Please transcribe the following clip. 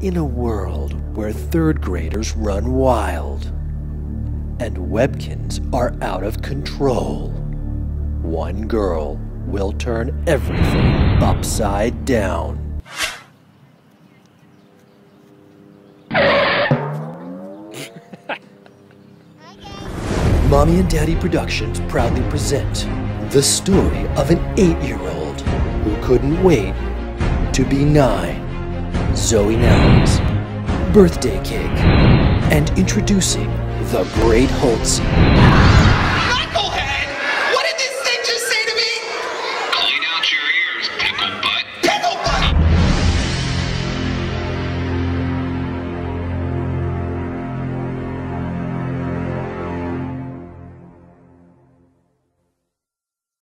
In a world where third graders run wild and Webkins are out of control, one girl will turn everything upside down. Mommy and Daddy Productions proudly present the story of an 8-year-old who couldn't wait to be 9. Zoe Nell's birthday cake, and introducing the Great Holtz.